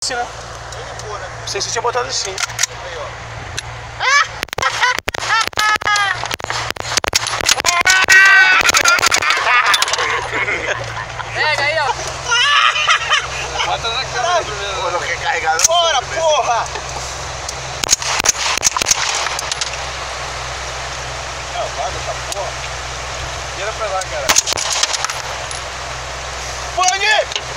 assim, né? Não sei se você tinha botado assim. Aí, ó. Pega aí, ó. Bota na câmera primeiro. Pô, não quer carregar não? Bora, porra! Não, vai dessa porra. Vira pra lá, cara. Bang!